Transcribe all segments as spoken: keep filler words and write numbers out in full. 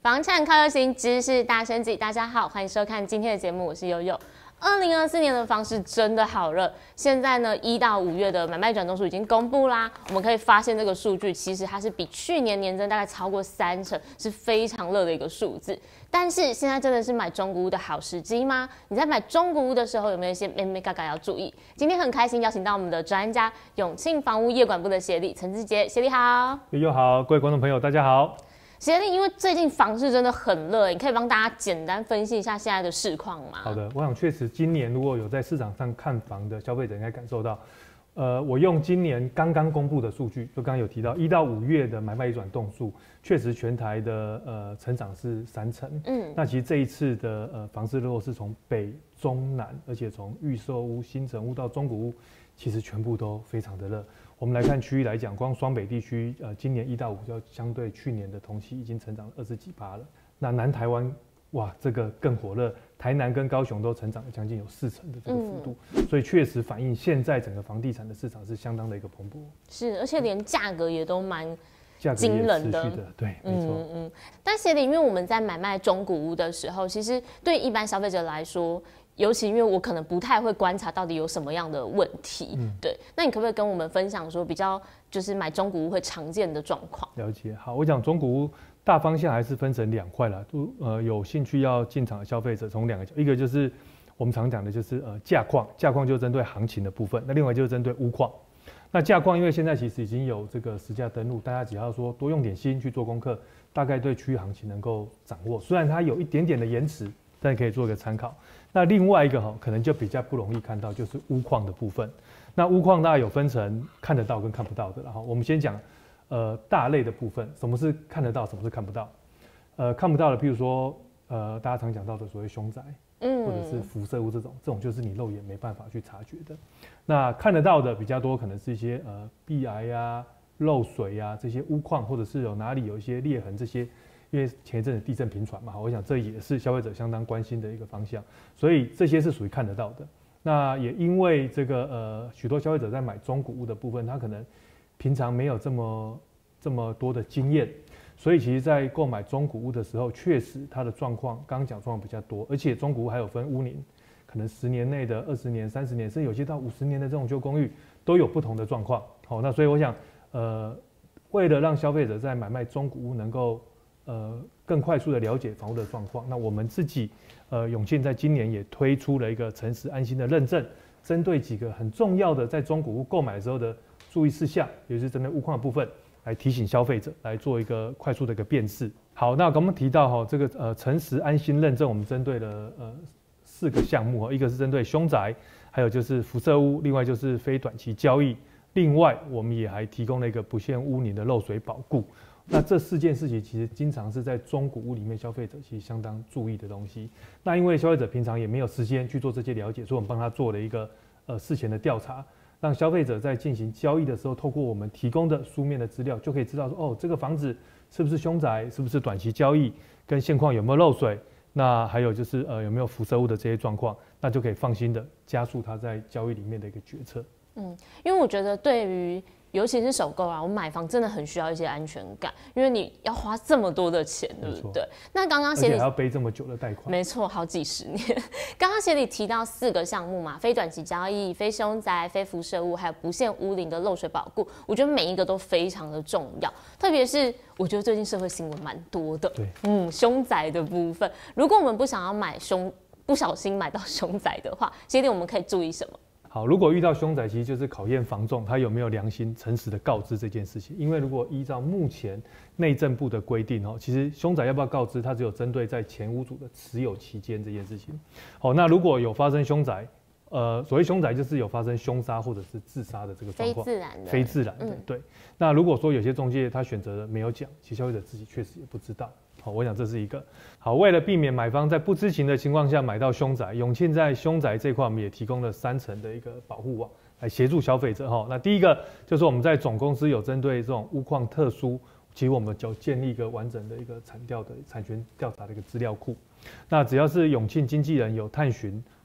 房产靠右行，知识大升级。大家好，欢迎收看今天的节目，我是悠悠。二零二四年的房市真的好热，现在呢，一到五月的买卖转动数已经公布啦。我们可以发现这个数据其实它是比去年年增大概超过三成，是非常热的一个数字。但是现在真的是买中古屋的好时机吗？你在买中古屋的时候有没有一些眉眉角角要注意？今天很开心邀请到我们的专家永庆房屋业管部的协理陈志杰，协理好。 悠悠好，各位观众朋友大家好。 协理，因为最近房市真的很热，你可以帮大家简单分析一下现在的市况吗？ 好的，我想确实今年如果有在市场上看房的消费者应该感受到，呃，我用今年刚刚公布的数据，就刚刚有提到一到五月的买卖移转动数，确实全台的呃成长是三成。嗯，那其实这一次的呃房市热络是从北中南，而且从预售屋、新成屋到中古屋，其实全部都非常的热。我们来看区域来讲，光双北地区，呃，今年一到五就相对去年的同期已经成长了二十几趴了。那南台湾，哇，这个更火热，台南跟高雄都成长了将近有四成的这个幅度，嗯、所以确实反映现在整个房地产的市场是相当的一个蓬勃。 是，而且连价格也都蛮惊人的， 的对，没错。 嗯嗯。但协理，因为我们在买卖中古屋的时候，其实对一般消费者来说，尤其因为我可能不太会观察到底有什么样的问题，嗯、对。那你可不可以跟我们分享说比较就是买中古屋会常见的状况？ 了解。好，我讲中古屋大方向还是分成两块啦，都呃有兴趣要进场的消费者从两个角，一个就是我们常讲的就是呃价况，价况就针对行情的部分，那另外就是针对屋况。那价况因为现在其实已经有这个实价登录，大家只要说多用点心去做功课，大概对区域行情能够掌握。虽然它有一点点的延迟，但可以做一个参考。那另外一个哈，可能就比较不容易看到，就是屋况的部分。那屋况大概有分成看得到跟看不到的，然后我们先讲呃大类的部分，什么是看得到，什么是看不到？呃，看不到的，譬如说呃大家常讲到的所谓凶宅。嗯，或者是辐射物这种，这种就是你肉眼没办法去察觉的。那看得到的比较多，可能是一些呃壁癌呀、漏水呀、啊、这些屋况，或者是有哪里有一些裂痕这些。因为前一阵子地震频传嘛，我想这也是消费者相当关心的一个方向，所以这些是属于看得到的。那也因为这个呃许多消费者在买中古屋的部分，他可能平常没有这么这么多的经验。所以其实，在购买中古屋的时候，确实它的状况，刚刚讲状况比较多，而且中古屋还有分屋龄，可能十年内的、二十年、三十年，甚至有些到五十年的这种旧公寓，都有不同的状况。好，那所以我想，呃，为了让消费者在买卖中古屋能够呃更快速的了解房屋的状况，那我们自己呃永庆在今年也推出了一个诚实安心的认证，针对几个很重要的在中古屋购买的时候的注意事项，也就是针对屋况的部分。来提醒消费者来做一个快速的一个辨识。好，那刚刚提到哈，这个呃诚实安心认证，我们针对了呃四个项目，一个是针对凶宅，还有就是辐射屋，另外就是非短期交易，另外我们也还提供了一个不限屋龄的漏水保固。那这四件事情其实经常是在中古屋里面消费者其实相当注意的东西。那因为消费者平常也没有时间去做这些了解，所以我们帮他做了一个呃事前的调查。让消费者在进行交易的时候，透过我们提供的书面的资料，就可以知道说，哦，这个房子是不是凶宅，是不是短期交易，跟现况有没有漏水，那还有就是呃有没有辐射物的这些状况，那就可以放心的加速他在交易里面的一个决策。嗯， 因为我觉得对于尤其是首购啊，我买房真的很需要一些安全感，因为你要花这么多的钱，对不对？那刚刚协理还要背这么久的贷款， 没错，好几十年。刚刚协理提到四个项目嘛，非短期交易、非凶宅、非辐射物，还有不限屋龄的漏水保固，我觉得每一个都非常的重要。特别是我觉得最近社会新闻蛮多的， 对， 嗯，凶宅的部分，如果我们不想要买凶，不小心买到凶宅的话，协理我们可以注意什么？ 好，如果遇到凶宅，其实就是考验房仲他有没有良心、诚实的告知这件事情。因为如果依照目前内政部的规定，哦，其实凶宅要不要告知，它只有针对在前屋主的持有期间这件事情。好，那如果有发生凶宅，呃，所谓凶宅就是有发生凶杀或者是自杀的这个状况， 非自然的， 非自然的，嗯、对。那如果说有些中介他选择了没有讲，其实消费者自己确实也不知道。好，我想这是一个好。为了避免买方在不知情的情况下买到凶宅，永庆在凶宅这块我们也提供了三层的一个保护网，来协助消费者哈。那第一个就是我们在总公司有针对这种屋况特殊，其实我们就建立一个完整的一个产调的产权调查的一个资料库。那只要是永庆经纪人有探寻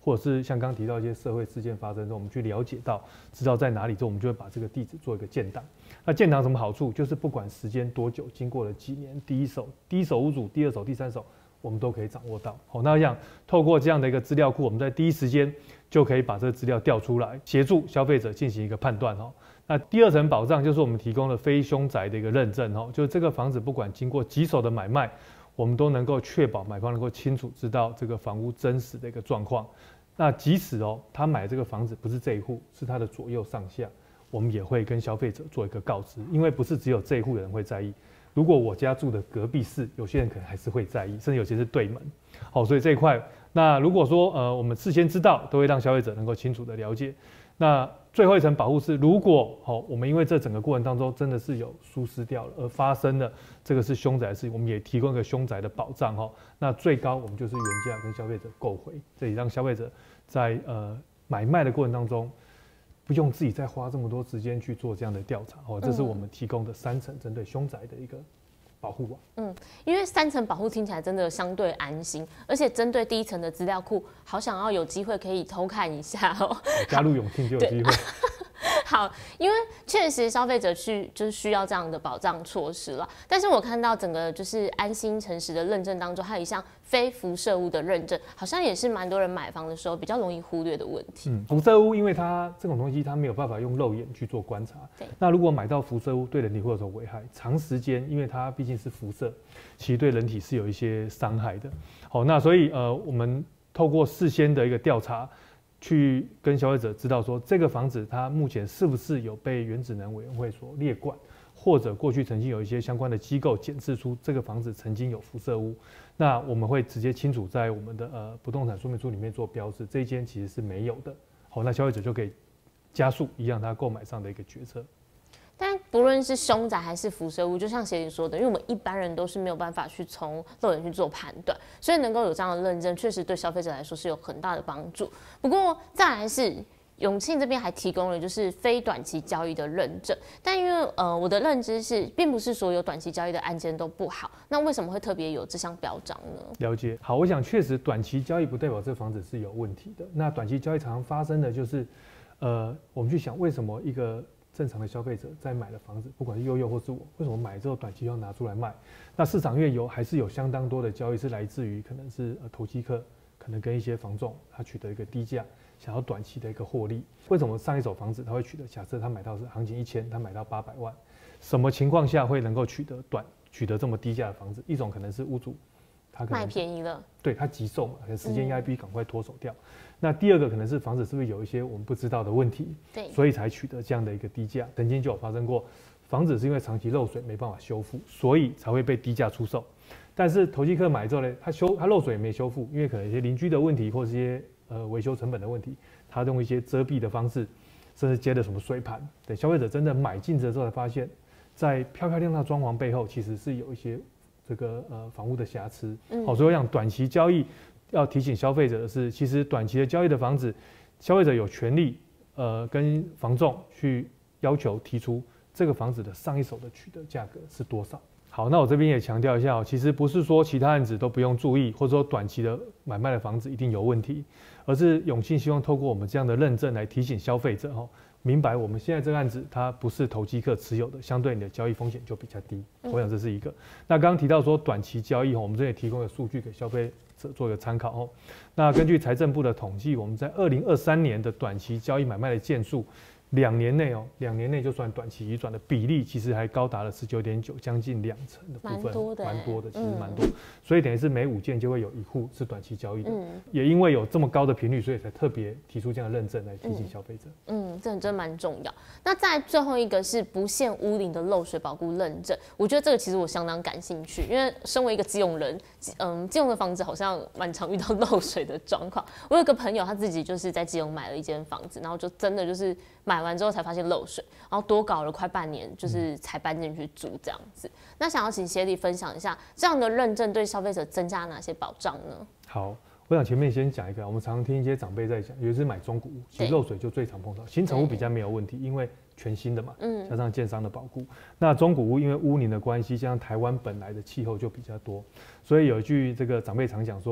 或者是像刚刚提到一些社会事件发生之后，我们去了解到知道在哪里之后，我们就会把这个地址做一个建档。那建档有什么好处？就是不管时间多久，经过了几年，第一手、第一手屋主、第二手、第三手，我们都可以掌握到。好，那我想透过这样的一个资料库，我们在第一时间就可以把这个资料调出来，协助消费者进行一个判断。哦，那第二层保障就是我们提供了非凶宅的一个认证。哦，就是这个房子不管经过几手的买卖，我们都能够确保买方能够清楚知道这个房屋真实的一个状况。那即使哦，他买这个房子不是这一户，是他的左右上下，我们也会跟消费者做一个告知，因为不是只有这一户的人会在意。如果我家住的隔壁室，有些人可能还是会在意，甚至有些是对门。好，所以这一块，那如果说呃我们事先知道，都会让消费者能够清楚的了解。那最后一层保护是，如果好、哦、我们因为这整个过程当中真的是有疏失掉了，而发生了这个是凶宅的事情，我们也提供一个凶宅的保障。哦，那最高我们就是原价跟消费者购回，这也让消费者在呃买卖的过程当中，不用自己再花这么多时间去做这样的调查。哦，这是我们提供的三层针对凶宅的一个保护网。 嗯，因为三层保护听起来真的相对安心，而且针对第一层的资料库，好想要有机会可以偷看一下哦。 加入永庆就有机会。 好，因为确实消费者去就是需要这样的保障措施了。但是我看到整个就是安心诚实的认证当中，还有一项非辐射屋的认证，好像也是蛮多人买房的时候比较容易忽略的问题。 嗯，辐射屋因为它这种东西它没有办法用肉眼去做观察。 对。那如果买到辐射屋，对人体会有什么危害？长时间，因为它毕竟是辐射，其实对人体是有一些伤害的。好，那所以呃，我们透过事先的一个调查，去跟消费者知道说，这个房子它目前是不是有被原子能委员会所列管，或者过去曾经有一些相关的机构检视出这个房子曾经有辐射屋，那我们会直接清楚在我们的呃不动产说明书里面做标示，这一间其实是没有的。好，那消费者就可以加速一样他购买上的一个决策。 但不论是凶宅还是辐射屋，就像协理说的，因为我们一般人都是没有办法去从肉眼去做判断，所以能够有这样的认证，确实对消费者来说是有很大的帮助。不过再来是永庆这边还提供了就是非短期交易的认证，但因为呃我的认知是，并不是所有短期交易的案件都不好，那为什么会特别有这项标章呢？ 了解，好，我想确实短期交易不代表这房子是有问题的。那短期交易常常发生的就是，呃，我们去想为什么一个正常的消费者在买了房子，不管是悠悠或是我，为什么买之后短期要拿出来卖？那市场因为有还是有相当多的交易是来自于可能是呃投机客，可能跟一些房仲他取得一个低价，想要短期的一个获利。为什么上一手房子他会取得？假设他买到是行情一千，他买到八百万，什么情况下会能够取得短取得这么低价的房子？一种可能是屋主他可能卖便宜了， 对他急售嘛，可能时间压逼，赶快脱手掉。嗯，那第二个可能是房子是不是有一些我们不知道的问题， 对， 所以才取得这样的一个低价。曾经就有发生过，房子是因为长期漏水没办法修复，所以才会被低价出售。但是投机客买之后呢，他修他漏水也没修复，因为可能一些邻居的问题或是一些呃维修成本的问题，他用一些遮蔽的方式，甚至接了什么水盘。等消费者真的买进之后才发现，在漂漂亮亮的装潢背后，其实是有一些这个呃房屋的瑕疵。嗯，好，所以我想短期交易要提醒消费者的是，其实短期的交易的房子，消费者有权利呃跟房仲去要求提出这个房子的上一手的取得价格是多少。好，那我这边也强调一下，其实不是说其他案子都不用注意，或者说短期的买卖的房子一定有问题，而是永庆希望透过我们这样的认证来提醒消费者哦，明白我们现在这个案子它不是投机客持有的，相对你的交易风险就比较低。我想这是一个。那刚刚提到说短期交易，我们这也提供了数据给消费者做一个参考哦。那根据财政部的统计，我们在二零二三年的短期交易买卖的件数，两年内哦，两年内就算短期移转的比例，其实还高达了十九点九，将近两成的部分，蛮多的，蛮多的，其实蛮多。嗯，所以等于是每五件就会有一户是短期交易的。嗯，也因为有这么高的频率，所以才特别提出这样的认证来提醒消费者。 嗯，这真蛮重要。那再最后一个是不限屋龄的漏水保固认证，我觉得这个其实我相当感兴趣，因为身为一个基隆人，嗯，基隆的房子好像蛮常遇到漏水的状况。我有个朋友他自己就是在基隆买了一间房子，然后就真的就是买完之后才发现漏水，然后多搞了快半年，就是才搬进去住这样子。那想要请协理分享一下，这样的认证对消费者增加哪些保障呢？ 好，我想前面先讲一个，我们常常听一些长辈在讲，尤其是买中古屋，其实漏水就最常碰到。新成屋比较没有问题，因为全新的嘛，嗯，加上建商的保固。那中古屋因为屋龄的关系，加上台湾本来的气候就比较多，所以有一句这个长辈常讲说，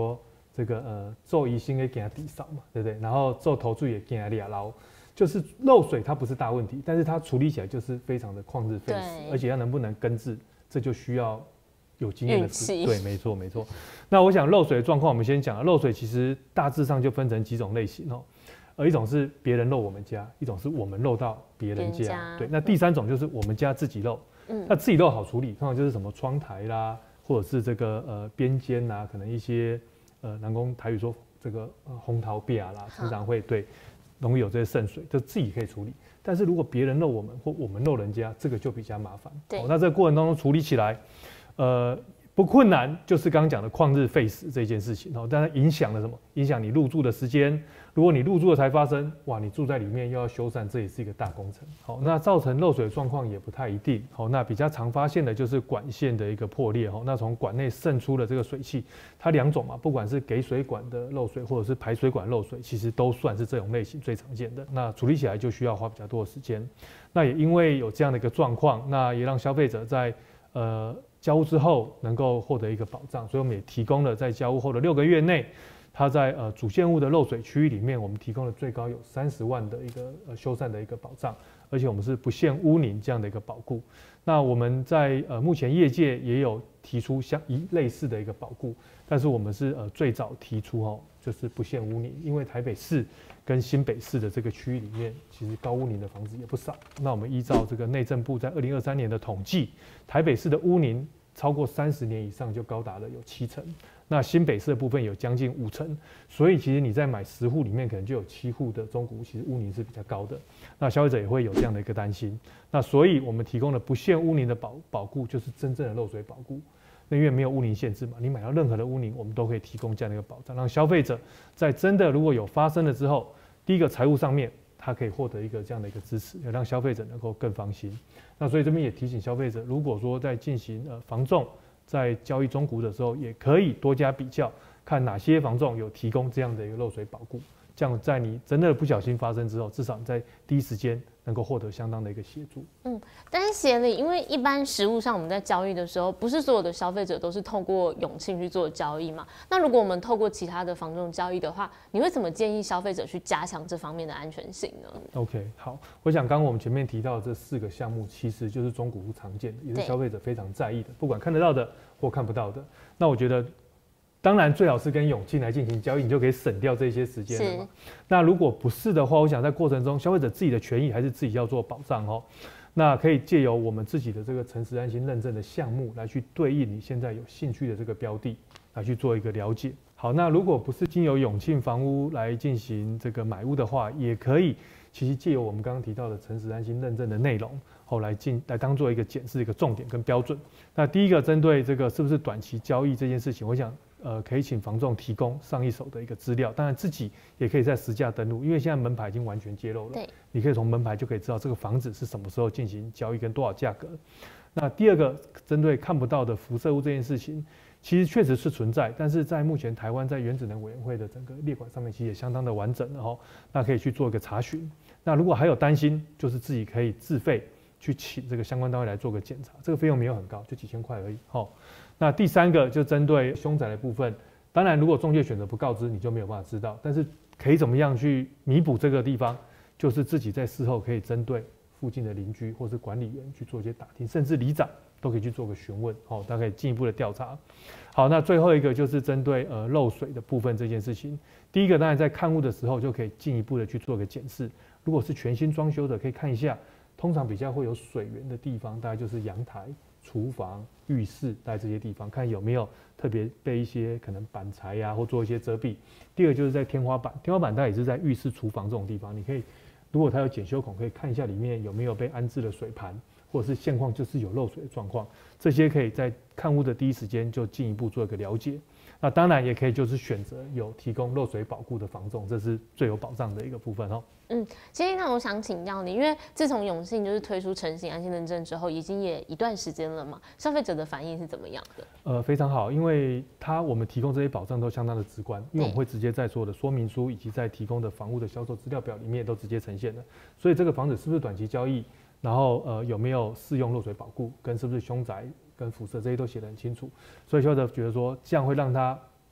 这个呃做医生的给它抵扫嘛，对不对？然后做投注也给它俩捞，就是漏水它不是大问题，但是它处理起来就是非常的旷日费时，而且它能不能根治，这就需要有经验的师。对，没错没错。那我想漏水的状况，我们先讲，漏水其实大致上就分成几种类型哦。而一种是别人漏我们家，一种是我们漏到别人家。家对，那第三种就是我们家自己漏。嗯，那自己漏好处理，通常就是什么窗台啦，或者是这个呃边间呐，可能一些呃南宫台语说这个呃红桃壁啦，常常会对容易有这些渗水，就自己可以处理。但是如果别人漏我们或我们漏人家，这个就比较麻烦。对，哦，那这个过程当中处理起来，呃。不困难，就是刚刚讲的旷日费时这件事情哦，但它影响了什么？影响你入住的时间。如果你入住了才发生，哇，你住在里面又要修缮，这也是一个大工程。好，那造成漏水的状况也不太一定。好，那比较常发现的就是管线的一个破裂。哦，那从管内渗出的这个水汽，它两种嘛，不管是给水管的漏水，或者是排水管漏水，其实都算是这种类型最常见的。那处理起来就需要花比较多的时间。那也因为有这样的一个状况，那也让消费者在呃。交屋之后能够获得一个保障，所以我们也提供了在交屋后的六个月内，它在呃主建物的漏水区域里面，我们提供了最高有三十万的一个呃修缮的一个保障，而且我们是不限屋龄这样的一个保固。那我们在呃目前业界也有提出相一类似的一个保固，但是我们是呃最早提出哦，就是不限屋龄，因为台北市跟新北市的这个区域里面，其实高屋龄的房子也不少。那我们依照这个内政部在二零二三年的统计，台北市的屋龄超过三十年以上就高达了有七成，那新北市的部分有将近五成，所以其实你在买十户里面可能就有七户的中古屋，其实屋龄是比较高的。那消费者也会有这样的一个担心。那所以我们提供了不限屋龄的保保固，就是真正的漏水保固。那因为没有屋龄限制嘛，你买到任何的屋龄，我们都可以提供这样的一个保障，让消费者在真的如果有发生了之后，第一个财务上面，他可以获得一个这样的一个支持，也让消费者能够更放心。那所以这边也提醒消费者，如果说在进行呃房仲在交易中古的时候，也可以多加比较，看哪些房仲有提供这样的一个漏水保固，这样在你真的不小心发生之后，至少你在第一时间能够获得相当的一个协助。 嗯，但是协理，因为一般实务上我们在交易的时候，不是所有的消费者都是透过永庆去做交易嘛？那如果我们透过其他的房仲交易的话，你会怎么建议消费者去加强这方面的安全性呢 ？OK， 好，我想刚刚我们前面提到的这四个项目，其实就是中古屋常见的，也是消费者非常在意的，不管看得到的或看不到的。那我觉得。当然，最好是跟永庆来进行交易，你就可以省掉这些时间了嘛。那如果不是的话，我想在过程中，消费者自己的权益还是自己要做保障哦。那可以借由我们自己的这个诚实安心认证的项目来去对应你现在有兴趣的这个标的，来去做一个了解。好，那如果不是经由永庆房屋来进行这个买屋的话，也可以其实借由我们刚刚提到的诚实安心认证的内容，后来进来当做一个检视一个重点跟标准。那第一个针对这个是不是短期交易这件事情，我想。呃，可以请房仲提供上一手的一个资料，当然自己也可以在实价登录，因为现在门牌已经完全揭露了，对，你可以从门牌就可以知道这个房子是什么时候进行交易跟多少价格。那第二个，针对看不到的辐射物这件事情，其实确实是存在，但是在目前台湾在原子能委员会的整个列管上面，其实也相当的完整了哈，那可以去做一个查询。那如果还有担心，就是自己可以自费去请这个相关单位来做个检查，这个费用没有很高，就几千块而已，哈。那第三个就针对凶宅的部分，当然如果仲介选择不告知，你就没有办法知道。但是可以怎么样去弥补这个地方，就是自己在事后可以针对附近的邻居或是管理员去做一些打听，甚至里长都可以去做个询问，好，大概进一步的调查。好，那最后一个就是针对呃漏水的部分这件事情，第一个当然在看屋的时候就可以进一步的去做个检视。如果是全新装修的，可以看一下，通常比较会有水源的地方，大概就是阳台、厨房、浴室，在这些地方看有没有特别被一些可能板材呀、啊、或做一些遮蔽。第二个就是在天花板，天花板它也是在浴室、厨房这种地方，你可以如果它有检修孔，可以看一下里面有没有被安置的水盘，或者是现况就是有漏水的状况，这些可以在看屋的第一时间就进一步做一个了解。那当然也可以就是选择有提供漏水保固的房仲，这是最有保障的一个部分哦。 嗯，其实那我想请教你，因为自从永信就是推出诚信安心认证之后，已经也一段时间了嘛，消费者的反应是怎么样的？ 呃，非常好，因为它我们提供这些保障都相当的直观，因为我们会直接在所有的说明书以及在提供的房屋的销售资料表里面都直接呈现的，所以这个房子是不是短期交易，然后呃有没有适用漏水保固，跟是不是凶宅跟辐射这些都写得很清楚，所以消费者觉得说这样会让他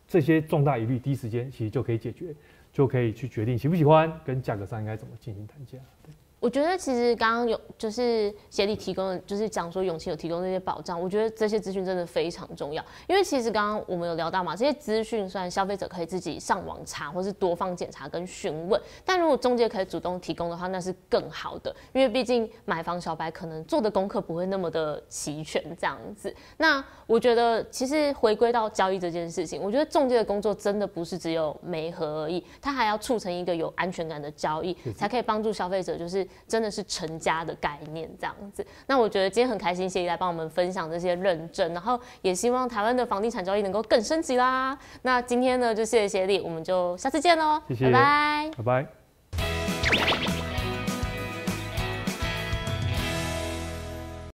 这些重大疑虑第一时间其实就可以解决，就可以去决定喜不喜欢，跟价格上应该怎么进行谈价。对。 我觉得其实刚刚有就是协理提供的，就是讲说永庆有提供这些保障，我觉得这些资讯真的非常重要。因为其实刚刚我们有聊到嘛，这些资讯虽然消费者可以自己上网查，或是多方检查跟询问，但如果中介可以主动提供的话，那是更好的。因为毕竟买房小白可能做的功课不会那么的齐全这样子。那我觉得其实回归到交易这件事情，我觉得中介的工作真的不是只有媒合而已，它还要促成一个有安全感的交易，才可以帮助消费者就是真的是成家的概念这样子。那我觉得今天很开心，协理来帮我们分享这些认证，然后也希望台湾的房地产交易能够更升级啦。那今天呢，就谢谢协理，我们就下次见喽， 谢谢， 拜拜， 拜拜。